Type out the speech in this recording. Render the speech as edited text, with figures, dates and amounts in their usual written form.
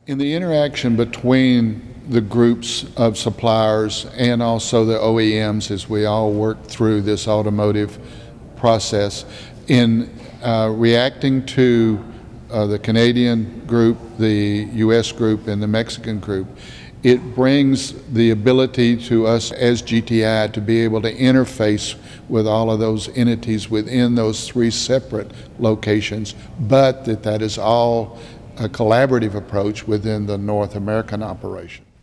In the interaction between the groups of suppliers and also the OEMs as we all work through this automotive process, in reacting to the Canadian group, the US group, and the Mexican group, it brings the ability to us as GTI to be able to interface with all of those entities within those three separate locations, but that is all a collaborative approach within the North American operation.